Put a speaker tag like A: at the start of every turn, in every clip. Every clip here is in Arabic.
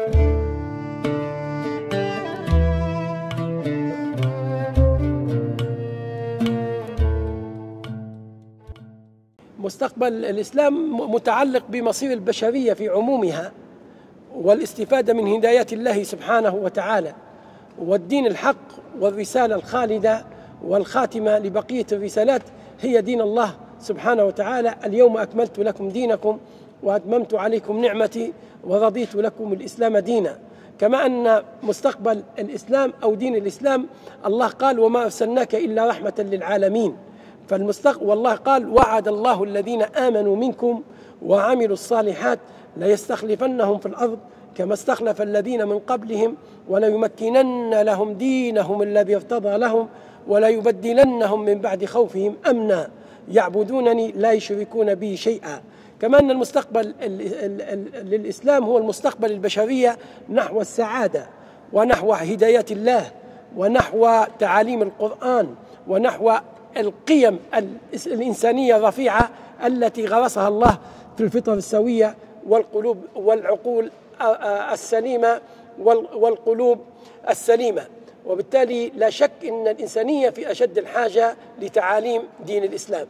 A: مستقبل الإسلام متعلق بمصير البشرية في عمومها والاستفادة من هدايات الله سبحانه وتعالى والدين الحق والرسالة الخالدة والخاتمة لبقية الرسالات هي دين الله سبحانه وتعالى. اليوم أكملت لكم دينكم وأتممت عليكم نعمتي ورضيت لكم الإسلام دينا. كما أن مستقبل الإسلام أو دين الإسلام الله قال وما أرسلناك إلا رحمة للعالمين. والله قال وعد الله الذين آمنوا منكم وعملوا الصالحات ليستخلفنهم في الأرض كما استخلف الذين من قبلهم وليمكنن لهم دينهم الذي ارتضى لهم وليبدلنهم من بعد خوفهم أمنا يعبدونني لا يشركون بي شيئا. كما أن المستقبل للإسلام هو المستقبل البشرية نحو السعادة ونحو هداية الله ونحو تعاليم القرآن ونحو القيم الإنسانية الرفيعة التي غرسها الله في الفطر السوية والقلوب والعقول السليمة والقلوب السليمة. وبالتالي لا شك أن الإنسانية في أشد الحاجة لتعاليم دين الإسلام.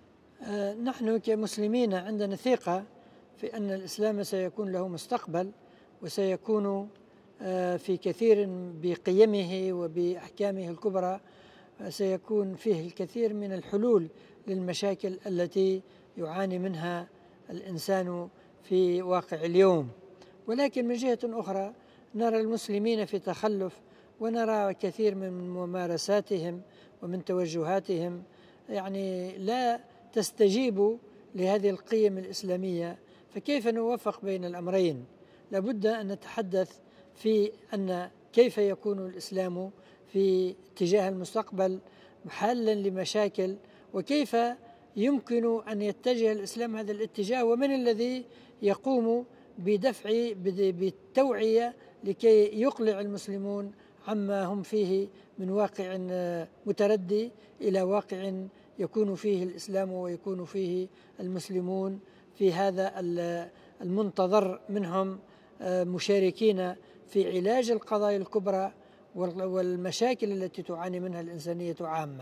B: نحن كمسلمين عندنا ثقة في أن الإسلام سيكون له مستقبل وسيكون في كثير بقيمه وبأحكامه الكبرى سيكون فيه الكثير من الحلول للمشاكل التي يعاني منها الإنسان في واقع اليوم. ولكن من جهة أخرى نرى المسلمين في تخلف ونرى كثير من ممارساتهم ومن توجهاتهم يعني لا تستجيب لهذه القيم الإسلامية. فكيف نوفق بين الأمرين؟ لابد أن نتحدث في أن كيف يكون الإسلام في اتجاه المستقبل حلا لمشاكل وكيف يمكن أن يتجه الإسلام هذا الاتجاه ومن الذي يقوم بدفع بالتوعية لكي يقلع المسلمون عما هم فيه من واقع متردي إلى واقع يكون فيه الإسلام ويكون فيه المسلمون في هذا المنتظر منهم مشاركين في علاج القضايا الكبرى والمشاكل التي تعاني منها الإنسانية عامة.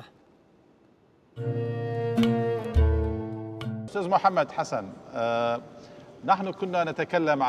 C: أستاذ محمد حسن، نحن كنا نتكلم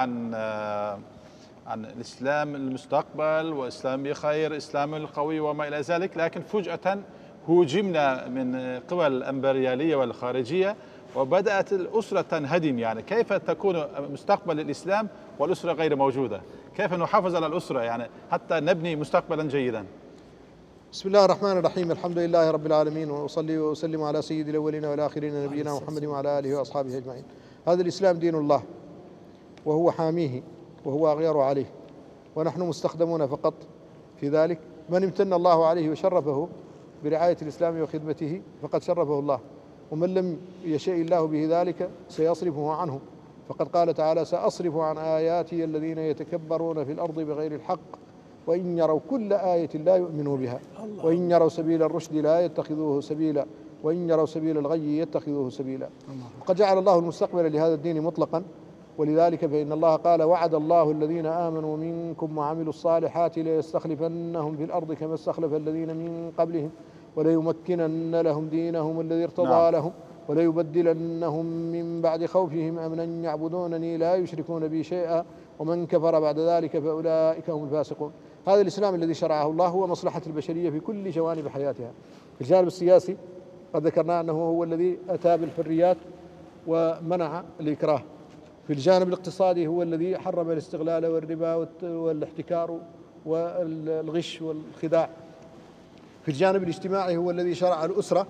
C: عن الإسلام المستقبل وإسلام بخير إسلام القوي وما إلى ذلك، لكن فجأة هوجمنا من قبل الإمبريالية والخارجية وبدأت الأسرة تنهدم. يعني كيف تكون مستقبل الإسلام والأسرة غير موجودة؟ كيف نحافظ على الأسرة يعني حتى نبني مستقبلا جيدا؟
D: بسم الله الرحمن الرحيم. الحمد لله رب العالمين وأصلي وأسلم على سيد الأولين والآخرين نبينا محمد وعلى آله وأصحابه أجمعين. هذا الإسلام دين الله وهو حاميه وهو أغير عليه ونحن مستخدمون فقط في ذلك. من امتن الله عليه وشرفه برعاية الإسلام وخدمته فقد شرفه الله، ومن لم يشاء الله به ذلك سيصرفه عنه. فقد قال تعالى سأصرف عن آياتي الذين يتكبرون في الأرض بغير الحق وإن يروا كل آية لا يؤمنوا بها وإن يروا سبيل الرشد لا يتخذوه سبيلا وإن يروا سبيل الغي يتخذوه سبيلا. وقد جعل الله المستقبل لهذا الدين مطلقا، ولذلك فإن الله قال وعد الله الذين آمنوا منكم وعملوا الصالحات ليستخلفنهم في الأرض كما استخلف الذين من قبلهم وليمكنن لهم دينهم الذي ارتضى لهم وليبدلنهم من بعد خوفهم أمنا يعبدونني لا يشركون بي شيئا ومن كفر بعد ذلك فأولئك هم الفاسقون. هذا الإسلام الذي شرعه الله هو مصلحة البشرية في كل جوانب حياتها. في الجانب السياسي قد ذكرنا أنه هو الذي أتى بالحريات ومنع الإكراه. في الجانب الاقتصادي هو الذي حرم الاستغلال والربا والاحتكار والغش والخداع. في الجانب الاجتماعي هو الذي شرع الأسرة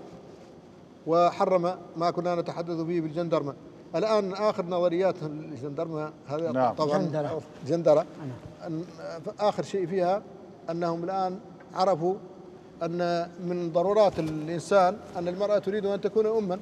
D: وحرم ما كنا نتحدث به بالجندرمة. الآن آخر نظريات الجندرمة هذا طبعا جندرة آخر شيء فيها أنهم الآن عرفوا أن من ضرورات الإنسان أن المرأة تريد أن تكون أما،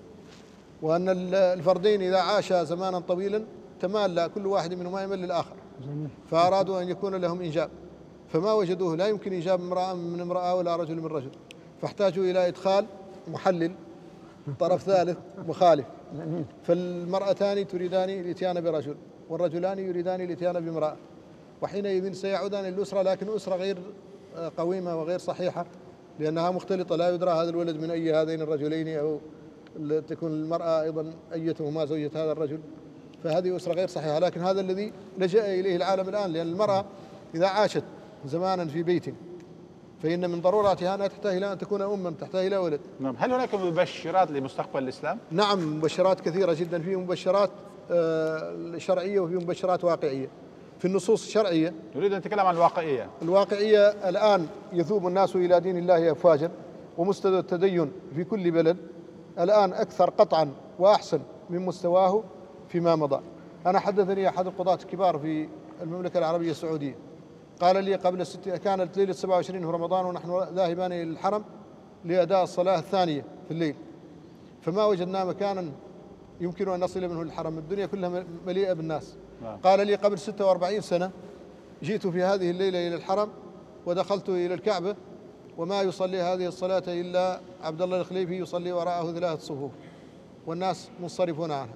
D: وأن الفردين إذا عاشا زمانا طويلا تمال كل واحد منهما يمل للآخر، فأرادوا أن يكون لهم إنجاب فما وجدوه، لا يمكن إنجاب امرأة من امرأة ولا رجل من رجل، فاحتاجوا إلى إدخال محلل طرف ثالث مخالف. فالمرأتان تريدان الاتيان برجل والرجلان يريدان الاتيان بامرأة، وحينئذ سيعودان للأسرة، لكن أسرة غير قويمة وغير صحيحة، لأنها مختلطة، لا يدرى هذا الولد من أي هذين الرجلين، أو تكون المرأة أيضا أيتهما زوجة هذا الرجل، فهذه أسرة غير صحيحة. لكن هذا الذي لجأ إليه العالم الآن، لأن المرأة إذا عاشت زمانا في بيت فإن من ضروراتها أنها تحتاج إلى أن تكون أما، تحتاج إلى ولد.
C: نعم. هل هناك مبشرات لمستقبل الإسلام؟
D: نعم، مبشرات كثيرة جدا، في مبشرات شرعية وفي مبشرات واقعية. في النصوص الشرعية
C: نريد أن نتكلم عن الواقعية.
D: الواقعية الآن يذوب الناس إلى دين الله أفواجا، ومستوى التدين في كل بلد الآن أكثر قطعا وأحسن من مستواه فيما مضى. أنا حدثني أحد القضاة الكبار في المملكة العربية السعودية، قال لي كانت ليلة 27 في رمضان ونحن ذاهبان إلى الحرم لأداء الصلاة الثانية في الليل، فما وجدنا مكانا يمكن أن نصل منه الحرم، الدنيا كلها مليئة بالناس. قال لي قبل 46 سنة جئت في هذه الليلة إلى الحرم ودخلت إلى الكعبة وما يصلي هذه الصلاة إلا عبد الله الخليفي يصلي وراءه 3 صفوف والناس منصرفون عنها.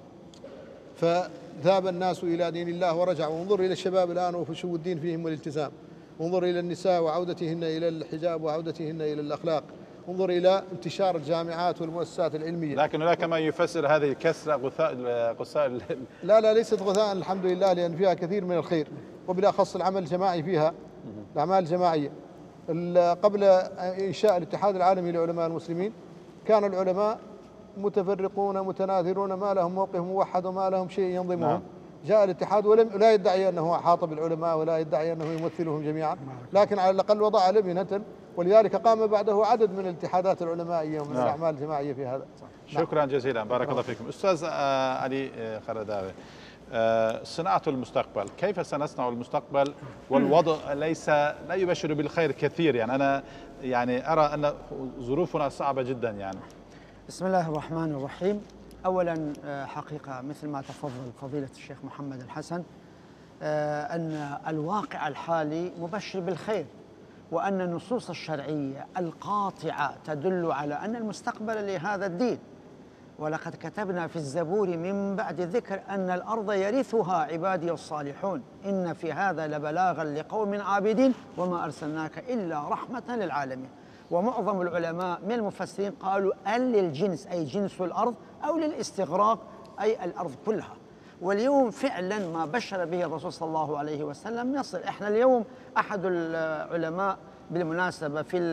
D: فذهب الناس إلى دين الله ورجعوا. وانظر إلى الشباب الآن وفشو الدين فيهم والالتزام، وانظر إلى النساء وعودتهن إلى الحجاب وعودتهن إلى الأخلاق، انظر إلى انتشار الجامعات والمؤسسات العلمية.
C: لكن هناك ما يفسر هذه الكسرة غثاء
D: لا ليست غثاء الحمد لله، لأن فيها كثير من الخير، وبالأخص العمل الجماعي فيها، الأعمال الجماعية. قبل إنشاء الاتحاد العالمي لعلماء المسلمين كان العلماء متفرقون متناثرون، ما لهم موقف موحد وما لهم شيء ينظمهم. جاء الاتحاد لا يدعي أنه أحاط بالعلماء ولا يدعي أنه يمثلهم جميعا، لكن على الأقل وضع لبنة، ولذلك قام بعده عدد من الاتحادات العلمائية ومن الأعمال الجماعية في هذا.
C: شكرا جزيلا، بارك الله فيكم. أستاذ علي خرداوي، صناعة المستقبل، كيف سنصنع المستقبل والوضع لا يبشر بالخير كثير؟ يعني أنا أرى أن ظروفنا صعبة جدا يعني.
E: بسم الله الرحمن الرحيم. أولا حقيقة مثل ما تفضل فضيلة الشيخ محمد الحسن أن الواقع الحالي مبشر بالخير، وأن النصوص الشرعية القاطعة تدل على أن المستقبل لهذا الدين. ولقد كتبنا في الزبور من بعد الذكر أن الأرض يرثها عبادي الصالحون إن في هذا لبلاغا لقوم عابدين وما أرسلناك إلا رحمة للعالمين. ومعظم العلماء من المفسرين قالوا أن للجنس أي جنس الأرض، أو للاستغراق أي الأرض كلها. واليوم فعلا ما بشر به الرسول صلى الله عليه وسلم يصل. احنا اليوم أحد العلماء بالمناسبة في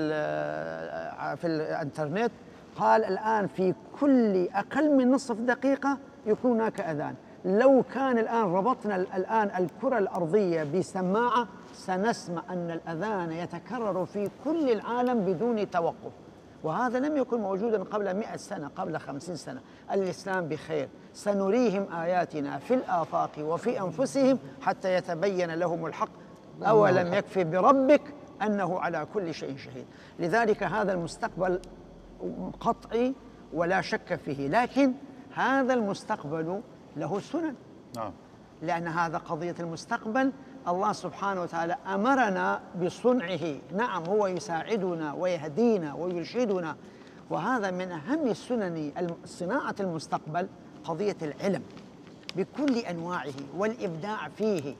E: الانترنت قال الآن في كل أقل من نصف دقيقة يكون هناك أذان. لو كان الآن ربطنا الآن الكرة الأرضية بسماعة سنسمع أن الأذان يتكرر في كل العالم بدون توقف، وهذا لم يكن موجودا قبل 100 سنة، قبل 50 سنة. الإسلام بخير، سنريهم آياتنا في الآفاق وفي أنفسهم حتى يتبين لهم الحق أولم يكفي بربك أنه على كل شيء شهيد. لذلك هذا المستقبل قطعي ولا شك فيه، لكن هذا المستقبل له سنن. لأن هذا قضية المستقبل الله سبحانه وتعالى أمرنا بصنعه. نعم، هو يساعدنا ويهدينا ويرشدنا، وهذا من أهم السنن صناعة المستقبل قضية العلم بكل أنواعه والإبداع فيه،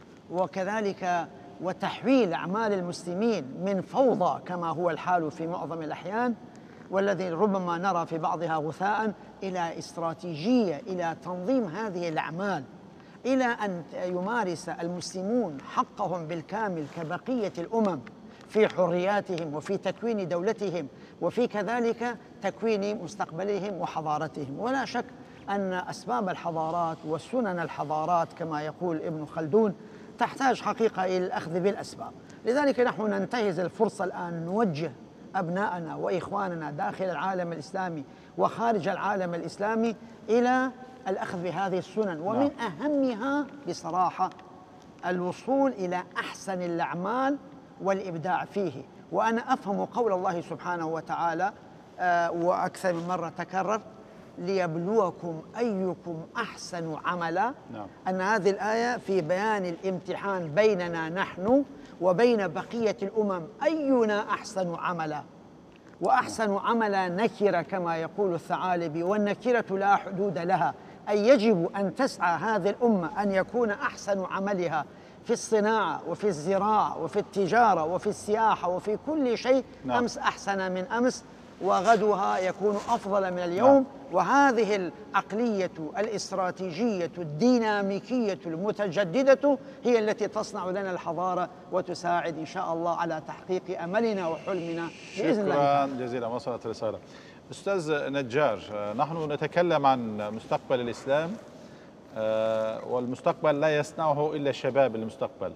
E: وكذلك وتحويل أعمال المسلمين من فوضى كما هو الحال في معظم الأحيان، والذي ربما نرى في بعضها غثاء، إلى استراتيجية، إلى تنظيم هذه الأعمال، إلى أن يمارس المسلمون حقهم بالكامل كبقية الأمم في حرياتهم وفي تكوين دولتهم وفي كذلك تكوين مستقبلهم وحضارتهم. ولا شك أن أسباب الحضارات وسنن الحضارات كما يقول ابن خلدون تحتاج حقيقة إلى الأخذ بالأسباب. لذلك نحن ننتهز الفرصة الآن نوجه أبناءنا وإخواننا داخل العالم الإسلامي وخارج العالم الإسلامي إلى الأخذ بهذه السنن، ومن أهمها بصراحة الوصول إلى أحسن الأعمال والإبداع فيه. وأنا أفهم قول الله سبحانه وتعالى وأكثر من مرة تكرر ليبلوكم أيكم أحسن عملا. أن هذه الآية في بيان الامتحان بيننا نحن وبين بقية الأمم، أينا أحسن عملا. وأحسن عملا نكرة كما يقول الثعالبي، والنكرة لا حدود لها، أي يجب أن تسعى هذه الأمة أن يكون أحسن عملها في الصناعة وفي الزراعة وفي التجارة وفي السياحة وفي كل شيء.
C: نعم.
E: أمس أحسن من أمس، وغدها يكون أفضل من اليوم. وهذه العقلية الاستراتيجية الديناميكية المتجددة هي التي تصنع لنا الحضارة وتساعد إن شاء الله على تحقيق أملنا وحلمنا بإذن الله.
C: شكرا جزيلا، وصلت الرسالة. أستاذ نجار، نحن نتكلم عن مستقبل الإسلام، والمستقبل لا يصنعه إلا شباب المستقبل،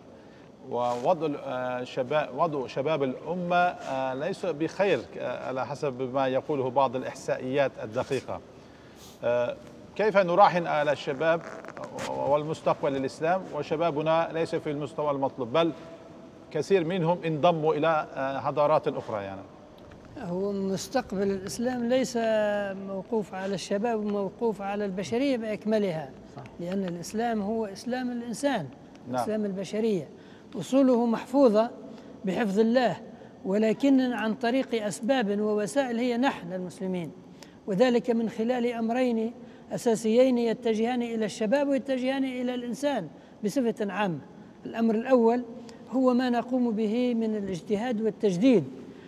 C: ووضع شباب الأمة ليس بخير على حسب ما يقوله بعض الإحصائيات الدقيقة. كيف نراهن على الشباب والمستقبل الإسلام وشبابنا ليس في المستوى المطلوب، بل كثير منهم انضموا إلى حضارات أخرى؟ يعني
B: هو مستقبل الإسلام ليس موقوف على الشباب، موقوف على البشرية بأكملها. لأن الإسلام هو إسلام الإنسان. نعم. إسلام البشرية أصوله محفوظة بحفظ الله، ولكن عن طريق أسباب ووسائل هي نحن المسلمين، وذلك من خلال أمرين أساسيين يتجهان إلى الشباب ويتجهان إلى الإنسان بصفة عامة. الأمر الأول هو ما نقوم به من الاجتهاد والتجديد،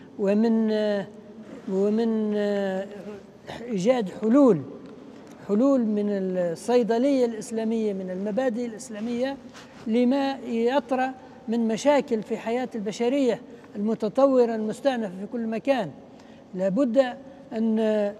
B: ومن إيجاد حلول من الصيدلية الإسلامية، من المبادئ الإسلامية لما يطرأ من مشاكل في حياة البشرية المتطورة المستأنفة في كل مكان. لابد أن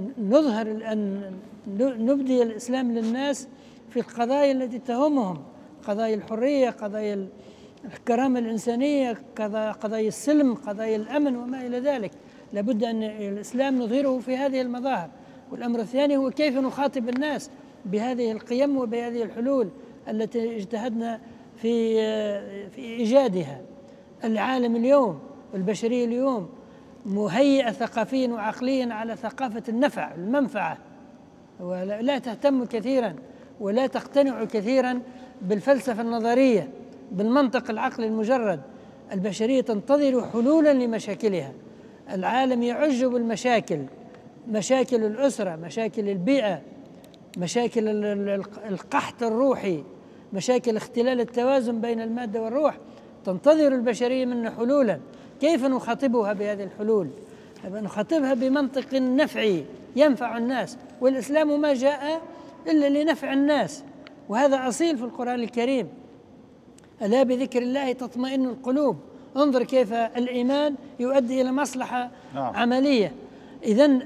B: نبدي الإسلام للناس في القضايا التي تهمهم، قضايا الحرية، قضايا الكرامة الإنسانية، قضايا السلم، قضايا الأمن وما إلى ذلك. لابد أن الإسلام نظهره في هذه المظاهر. والأمر الثاني هو كيف نخاطب الناس بهذه القيم وبهذه الحلول التي اجتهدنا في إيجادها. العالم اليوم والبشرية اليوم مهيئة ثقافيا وعقليا على ثقافة النفع، المنفعة، ولا تهتم كثيرا ولا تقتنع كثيرا بالفلسفة النظرية، بالمنطق العقلي المجرد. البشرية تنتظر حلولا لمشاكلها. العالم يعج بالمشاكل، مشاكل الأسرة، مشاكل البيئة، مشاكل القحط الروحي، مشاكل اختلال التوازن بين المادة والروح. تنتظر البشرية منا حلولا. كيف نخاطبها بهذه الحلول؟ نخاطبها بمنطق نفعي ينفع الناس، والإسلام ما جاء إلا لنفع الناس، وهذا أصيل في القرآن الكريم. ألا بذكر الله تطمئن القلوب. انظر كيف الإيمان يؤدي إلى مصلحة عملية. إذن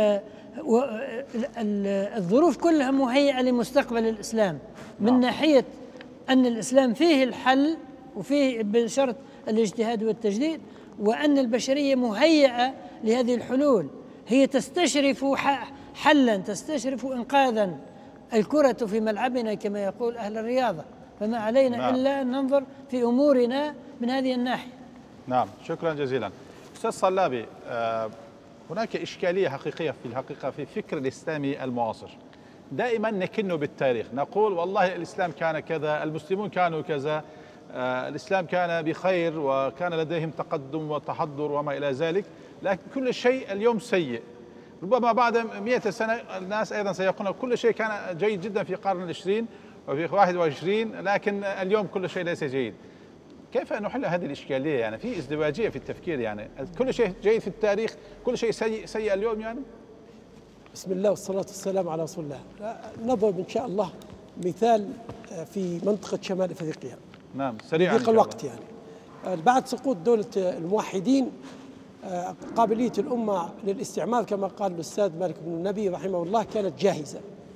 B: الظروف كلها مهيئة لمستقبل الإسلام، من ناحية أن الإسلام فيه الحل وفيه بشرط الاجتهاد والتجديد، وأن البشرية مهيئة لهذه الحلول. هي تستشرف حلا، تستشرف إنقاذا. الكرة في ملعبنا كما يقول أهل الرياضة، فما علينا إلا أن ننظر في أمورنا من هذه الناحية.
C: نعم، شكرا جزيلا. أستاذ صلابي، هناك إشكالية حقيقية في الحقيقة في الفكر الإسلامي المعاصر. دائما نكن بالتاريخ، نقول والله الإسلام كان كذا، المسلمون كانوا كذا، الإسلام كان بخير وكان لديهم تقدم وتحضر وما إلى ذلك، لكن كل شيء اليوم سيء. ربما بعد 100 سنة الناس أيضا سيقولون كل شيء كان جيد جدا في القرن العشرين وفي 21، لكن اليوم كل شيء ليس جيد. كيف نحل هذه الإشكالية؟ يعني في ازدواجية في التفكير، يعني كل شيء جيد في التاريخ، كل شيء سيء اليوم يعني.
A: بسم الله والصلاة والسلام على رسول الله. نضرب إن شاء الله مثال في منطقة شمال أفريقيا.
C: نعم، سريعا
A: ضيق الوقت. يعني بعد سقوط دولة الموحدين قابلية الأمة للاستعمار كما قال الأستاذ مالك بن النبي رحمه الله كانت جاهزة.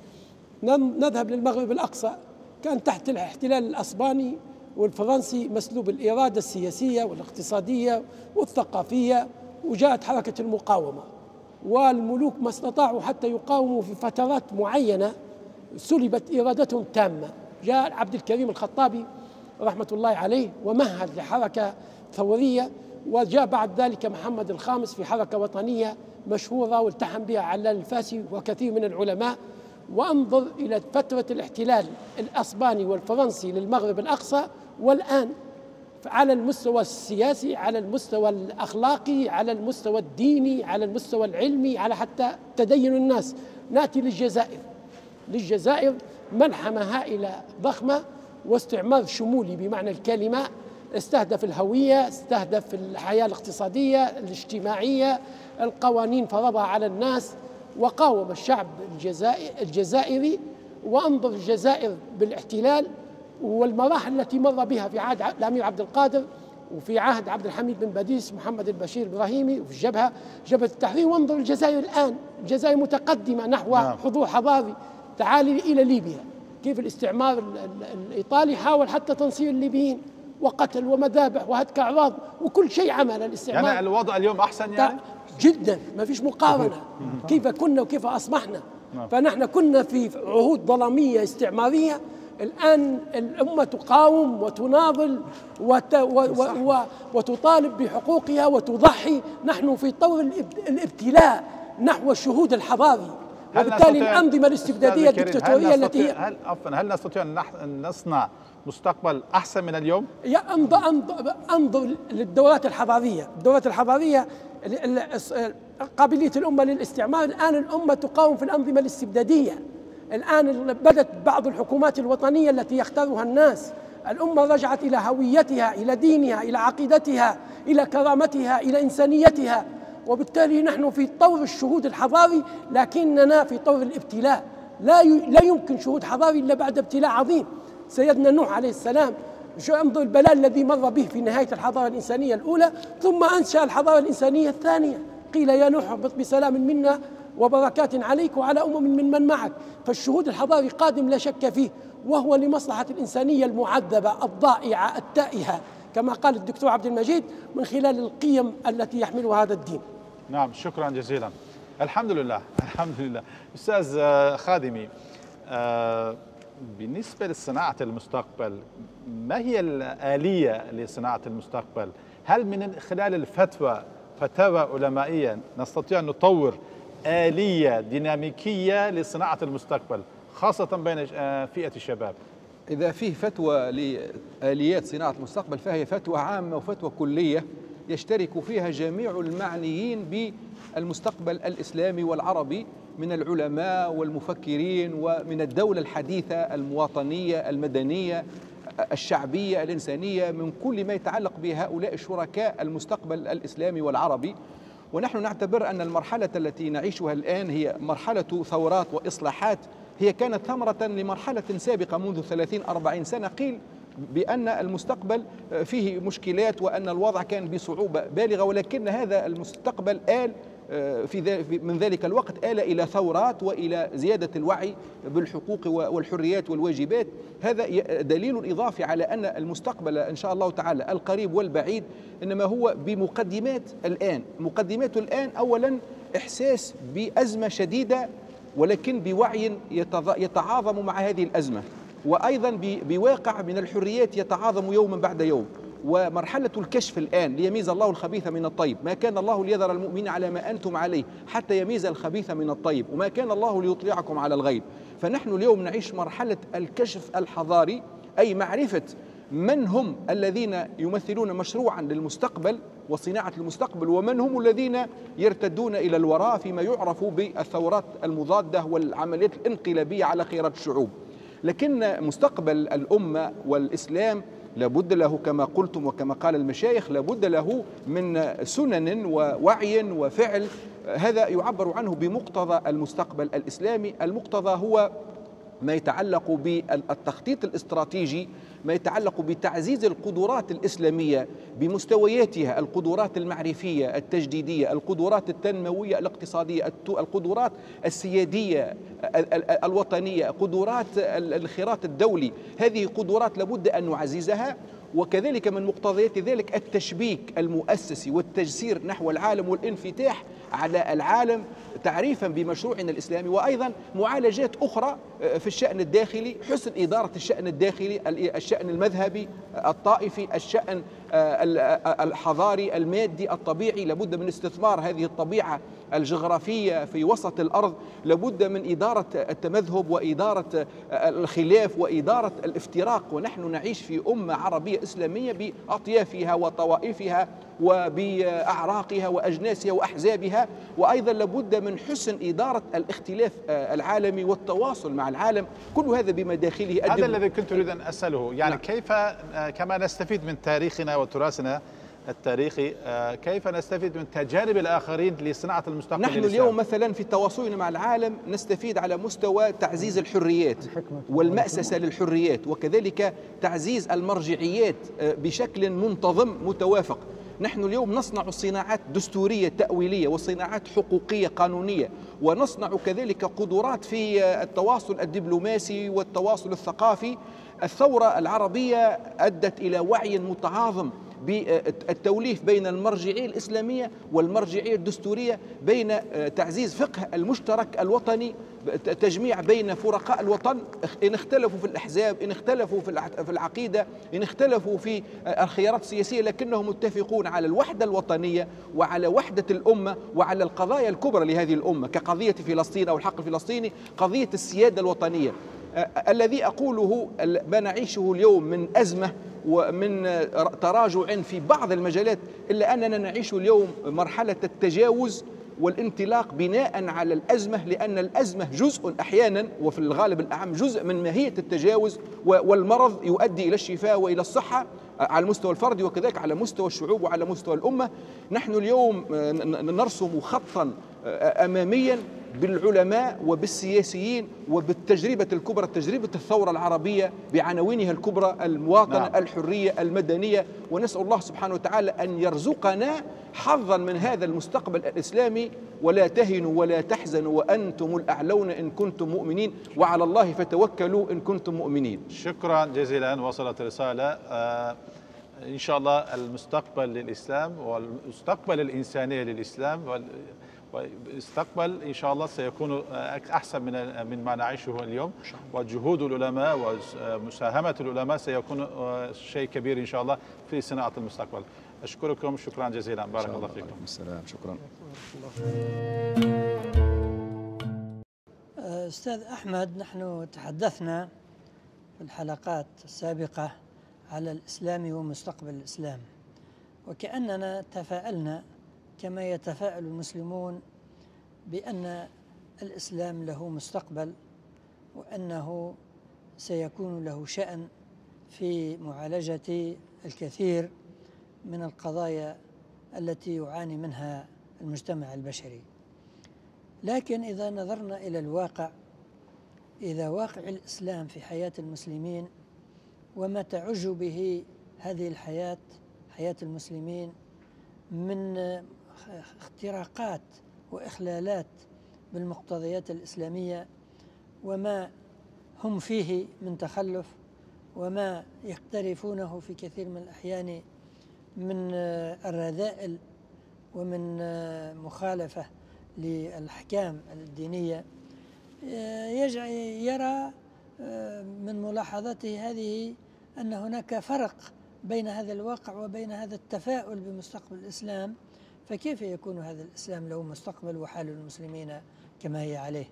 A: نذهب للمغرب الأقصى، كان تحت الاحتلال الأسباني والفرنسي مسلوب الإرادة السياسية والاقتصادية والثقافية، وجاءت حركة المقاومة، والملوك ما استطاعوا حتى يقاوموا في فترات معينة، سلبت إرادتهم تامة. جاء عبد الكريم الخطابي رحمة الله عليه ومهد لحركة ثورية، وجاء بعد ذلك محمد الخامس في حركة وطنية مشهورة والتحم بها علال الفاسي وكثير من العلماء. وانظر إلى فترة الاحتلال الأسباني والفرنسي للمغرب الأقصى، والآن على المستوى السياسي، على المستوى الأخلاقي، على المستوى الديني، على المستوى العلمي، على حتى تدين الناس. نأتي للجزائر ملحمة هائلة ضخمة، واستعمار شمولي بمعنى الكلمة، استهدف الهوية، استهدف الحياة الاقتصادية الاجتماعية، القوانين فرضها على الناس، وقاوم الشعب الجزائري. وأنظر الجزائر بالاحتلال والمراحل التي مر بها في عهد الأمير عبد القادر، وفي عهد عبد الحميد بن باديس، محمد البشير إبراهيمي، وفي جبهة التحرير. وانظر الجزائر الآن، الجزائر متقدمة نحو حضور حضاري. تعالي إلى ليبيا، كيف الاستعمار الإيطالي حاول حتى تنصير الليبيين، وقتل ومذابح وهتك أعراض وكل شيء عمل الاستعمار.
C: يعني الوضع اليوم أحسن يعني؟
A: جدا، ما فيش مقارنة كيف كنا وكيف أصبحنا. فنحن كنا في عهود ظلامية استعمارية، الآن الأمة تقاوم وتناضل وتطالب بحقوقها وتضحي. نحن في طور الابتلاء نحو الشهود الحضاري، وبالتالي الأنظمة الاستبدادية الدكتاتورية التي
C: هل نستطيع أن نصنع مستقبل أحسن من اليوم؟
A: انظر للدورات الحضارية، الدورات الحضارية قابلية الأمة للاستعمار. الآن الأمة تقاوم في الأنظمة الاستبدادية. الآن بدت بعض الحكومات الوطنية التي يختارها الناس. الأمة رجعت إلى هويتها، إلى دينها، إلى عقيدتها، إلى كرامتها، إلى إنسانيتها. وبالتالي نحن في طور الشهود الحضاري، لكننا في طور الابتلاء. لا يمكن شهود حضاري إلا بعد ابتلاء عظيم. سيدنا نوح عليه السلام، انظر البلاء الذي مر به في نهاية الحضارة الإنسانية الأولى، ثم أنشأ الحضارة الإنسانية الثانية. قيل يا نوح اهبط بسلام منا وبركات عليك وعلى من معك. فالشهود الحضاري قادم لا شك فيه، وهو لمصلحة الإنسانية المعذبة الضائعة التائهة، كما قال الدكتور عبد المجيد، من خلال القيم التي يحملها هذا الدين.
C: نعم، شكرا جزيلا. الحمد لله، الحمد لله. أستاذ خادمي، بالنسبة لصناعة المستقبل، ما هي الآلية لصناعة المستقبل؟ هل من خلال فتاوى علمائية نستطيع أن نطور آلية ديناميكية لصناعة المستقبل خاصة بين فئة الشباب؟
F: إذا فيه فتوى لآليات صناعة المستقبل فهي فتوى عامة وفتوى كلية يشترك فيها جميع المعنيين بالمستقبل الإسلامي والعربي من العلماء والمفكرين ومن الدولة الحديثة المواطنية المدنية الشعبية الإنسانية، من كل ما يتعلق بهؤلاء الشركاء المستقبل الإسلامي والعربي. ونحن نعتبر أن المرحلة التي نعيشها الآن هي مرحلة ثورات وإصلاحات، هي كانت ثمرة لمرحلة سابقة منذ 30-40 سنة. قيل بأن المستقبل فيه مشكلات وأن الوضع كان بصعوبة بالغة، ولكن هذا المستقبل من ذلك الوقت آل إلى ثورات وإلى زيادة الوعي بالحقوق والحريات والواجبات. هذا دليل إضافي على أن المستقبل إن شاء الله تعالى القريب والبعيد إنما هو بمقدمات الآن. مقدمات الآن أولا إحساس بأزمة شديدة، ولكن بوعي يتعاظم مع هذه الأزمة، وأيضا بواقع من الحريات يتعاظم يوما بعد يوم. ومرحلة الكشف الآن ليميز الله الخبيث من الطيب، ما كان الله ليذر المؤمنين على ما أنتم عليه حتى يميز الخبيث من الطيب، وما كان الله ليطلعكم على الغيب. فنحن اليوم نعيش مرحلة الكشف الحضاري، أي معرفة من هم الذين يمثلون مشروعا للمستقبل وصناعة المستقبل، ومن هم الذين يرتدون إلى الوراء فيما يعرف بالثورات المضادة والعمليات الانقلابية على خيرات الشعوب. لكن مستقبل الأمة والإسلام لابد له كما قلتم وكما قال المشايخ، لابد له من سنن ووعي وفعل. هذا يعبر عنه بمقتضى المستقبل الإسلامي. المقتضى هو ما يتعلق بالتخطيط الاستراتيجي، ما يتعلق بتعزيز القدرات الإسلامية بمستوياتها، القدرات المعرفية التجديدية، القدرات التنموية الاقتصادية، القدرات السيادية الوطنية، قدرات الانخراط الدولي. هذه قدرات لابد أن نعززها. وكذلك من مقتضيات ذلك التشبيك المؤسسي والتجسير نحو العالم والانفتاح على العالم تعريفا بمشروعنا الإسلامي، وأيضا معالجات أخرى في الشأن الداخلي، حسن إدارة الشأن الداخلي، الشأن المذهبي الطائفي، الشأن الحضاري المادي الطبيعي، لابد من استثمار هذه الطبيعة الجغرافية في وسط الأرض، لابد من إدارة التمذهب وإدارة الخلاف وإدارة الافتراق. ونحن نعيش في أمة عربية إسلامية بأطيافها وطوائفها وبأعراقها وأجناسها وأحزابها، وأيضا لابد من حسن إدارة الاختلاف العالمي والتواصل مع العالم، كل هذا بمداخله.
C: هذا الذي كنت أريد أن أسأله، يعني نعم. كيف كما نستفيد من تاريخنا وتراثنا التاريخي، كيف نستفيد من تجارب الآخرين لصناعة المستقبل
F: نحن
C: للإسلام؟
F: اليوم مثلا في تواصلنا مع العالم نستفيد على مستوى تعزيز الحريات والمأسسة للحريات، وكذلك تعزيز المرجعيات بشكل منتظم متوافق. نحن اليوم نصنع صناعات دستورية تأويلية وصناعات حقوقية قانونية، ونصنع كذلك قدرات في التواصل الدبلوماسي والتواصل الثقافي. الثورة العربية أدت إلى وعي متعاظم بالتوليف بين المرجعية الإسلامية والمرجعية الدستورية، بين تعزيز فقه المشترك الوطني، تجميع بين فرقاء الوطن، إن اختلفوا في الأحزاب، إن اختلفوا في العقيدة، إن اختلفوا في الخيارات السياسية، لكنهم متفقون على الوحدة الوطنية وعلى وحدة الأمة وعلى القضايا الكبرى لهذه الأمة، كقضية فلسطين أو الحق الفلسطيني، قضية السيادة الوطنية. الذي أقوله ما نعيشه اليوم من أزمة ومن تراجع في بعض المجالات، إلا أننا نعيش اليوم مرحلة التجاوز والانطلاق بناء على الأزمة، لأن الأزمة جزء أحيانا وفي الغالب الأعم جزء من ماهية التجاوز، والمرض يؤدي إلى الشفاء وإلى الصحة على المستوى الفردي وكذلك على مستوى الشعوب وعلى مستوى الأمة. نحن اليوم نرسم خطا أماميا بالعلماء وبالسياسيين وبالتجربة الكبرى، تجربة الثورة العربية بعناوينها الكبرى: المواطنة، نعم. الحرية، المدنية. ونسأل الله سبحانه وتعالى أن يرزقنا حظا من هذا المستقبل الإسلامي. ولا تهنوا ولا تحزنوا وأنتم الأعلون إن كنتم مؤمنين، وعلى الله فتوكلوا إن كنتم مؤمنين.
C: شكرا جزيلا. وصلت رسالة. إن شاء الله المستقبل للإسلام والمستقبل الإنسانية للإسلام واستقبل إن شاء الله سيكون أحسن من ما نعيشه اليوم، وجهود العلماء ومساهمة العلماء سيكون شيء كبير إن شاء الله في صناعة المستقبل. أشكركم شكرا جزيلا. بارك الله فيكم.
F: السلام. شكرا.
B: أستاذ أحمد، نحن تحدثنا في الحلقات السابقة على الإسلام ومستقبل الإسلام، وكأننا تفاءلنا كما يتفاءل المسلمون بأن الإسلام له مستقبل، وأنه سيكون له شأن في معالجة الكثير من القضايا التي يعاني منها المجتمع البشري. لكن إذا نظرنا إلى الواقع، إذا واقع الإسلام في حياة المسلمين وما تعج به هذه الحياة، حياة المسلمين، من اختراقات وإخلالات بالمقتضيات الإسلامية، وما هم فيه من تخلف، وما يقترفونه في كثير من الأحيان من الرذائل ومن مخالفة للأحكام الدينية، يرى من ملاحظته هذه أن هناك فرق بين هذا الواقع وبين هذا التفاؤل بمستقبل الإسلام. فكيف يكون هذا الإسلام له مستقبل وحال المسلمين كما هي عليه؟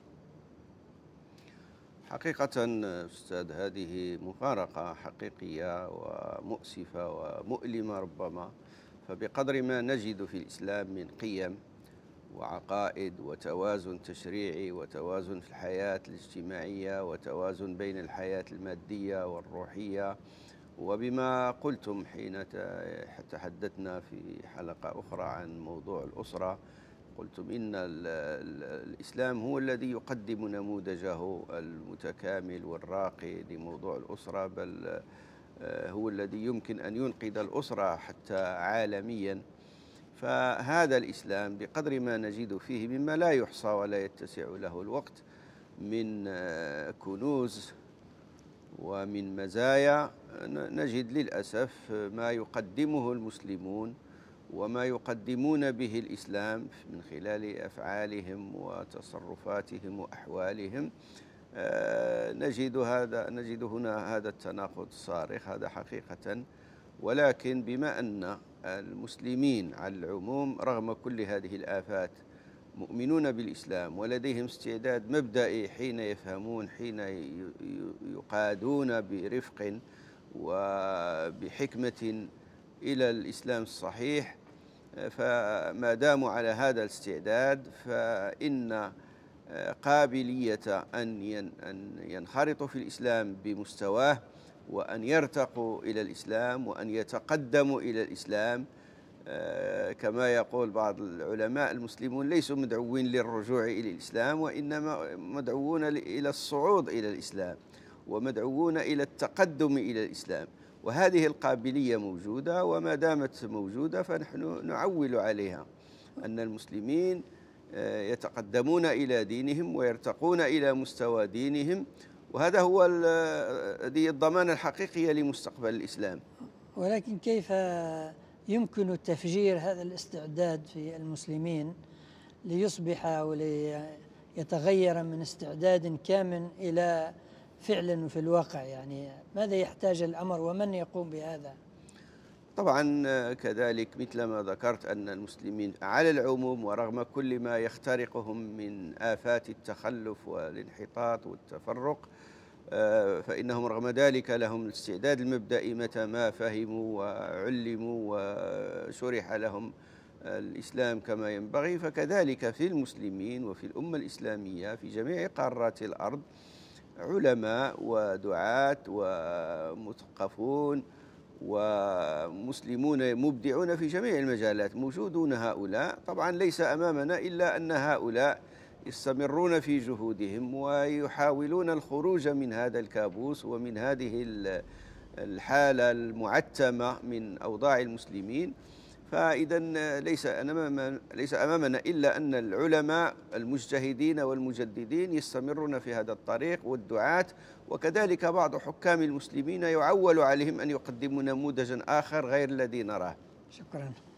G: حقيقة أستاذ، هذه مفارقة حقيقية ومؤسفة ومؤلمة ربما. فبقدر ما نجد في الإسلام من قيم وعقائد وتوازن تشريعي وتوازن في الحياة الاجتماعية وتوازن بين الحياة المادية والروحية، وبما قلتم حين تحدثنا في حلقة أخرى عن موضوع الأسرة، قلتم إن الإسلام هو الذي يقدم نموذجه المتكامل والراقي لموضوع الأسرة، بل هو الذي يمكن أن ينقذ الأسرة حتى عالميا. فهذا الإسلام بقدر ما نجد فيه مما لا يحصى ولا يتسع له الوقت من كنوز ومن مزايا، نجد للأسف ما يقدمه المسلمون وما يقدمون به الإسلام من خلال أفعالهم وتصرفاتهم وأحوالهم. نجد هنا هذا التناقض الصارخ، هذا حقيقة. ولكن بما أن المسلمين على العموم رغم كل هذه الآفات مؤمنون بالإسلام ولديهم استعداد مبدئي حين يفهمون، حين يقادون برفق وبحكمة إلى الإسلام الصحيح، فما داموا على هذا الاستعداد فإن قابلية أن ينخرطوا في الإسلام بمستواه وأن يرتقوا إلى الإسلام وأن يتقدموا إلى الإسلام. كما يقول بعض العلماء المسلمون ليسوا مدعوين للرجوع إلى الإسلام، وإنما مدعوون إلى الصعود إلى الإسلام ومدعوون إلى التقدم إلى الإسلام، وهذه القابلية موجودة، وما دامت موجودة فنحن نعول عليها أن المسلمين يتقدمون إلى دينهم ويرتقون إلى مستوى دينهم، وهذا هو هذه الضمانة الحقيقية لمستقبل الإسلام.
B: ولكن كيف يمكن تفجير هذا الاستعداد في المسلمين ليصبح وليتغير من استعداد كامن إلى فعل في الواقع؟ يعني ماذا يحتاج الأمر ومن يقوم بهذا؟
G: طبعا كذلك مثل ما ذكرت أن المسلمين على العموم ورغم كل ما يخترقهم من آفات التخلف والانحطاط والتفرق، فإنهم رغم ذلك لهم الاستعداد المبدئي متى ما فهموا وعلموا وشرح لهم الإسلام كما ينبغي. فكذلك في المسلمين وفي الأمة الإسلامية في جميع قارات الأرض علماء ودعاة ومثقفون ومسلمون مبدعون في جميع المجالات موجودون. هؤلاء طبعا ليس أمامنا إلا أن هؤلاء يستمرون في جهودهم ويحاولون الخروج من هذا الكابوس ومن هذه الحالة المعتمة من أوضاع المسلمين. فإذا ليس أمامنا إلا أن العلماء المجتهدين والمجددين يستمرون في هذا الطريق، والدعاة وكذلك بعض حكام المسلمين يعول عليهم أن يقدموا نموذجا آخر غير الذي نراه.
B: شكرا.